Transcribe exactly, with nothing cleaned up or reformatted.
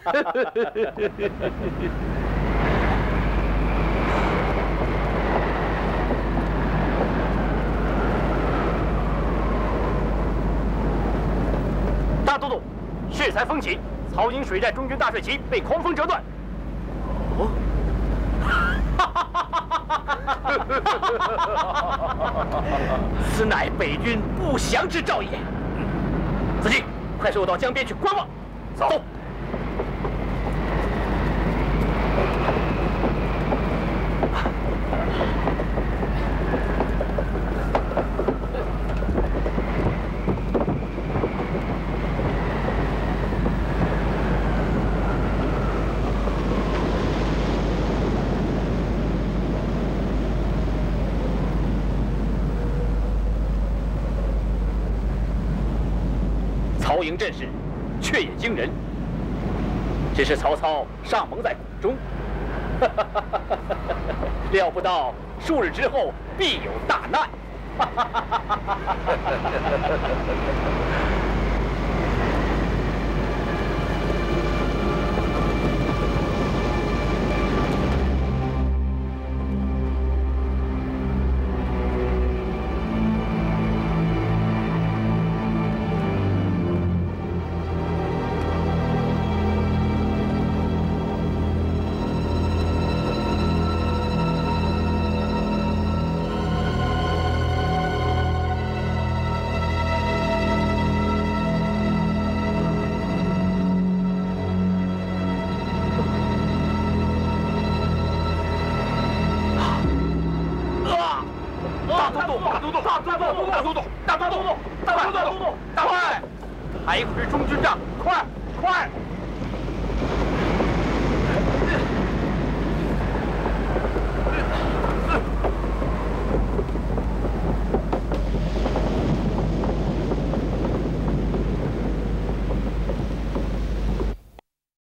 大都督，血才风起，曹营水寨中军大帅旗被狂风折断。哦。此乃北军不祥之兆也。子敬，快随我到江边去观望。走。 曹营阵势却也惊人，只是曹操尚蒙在鼓中，料不到数日之后必有大难。大都督，大都督，快！还不是中军帐，快快！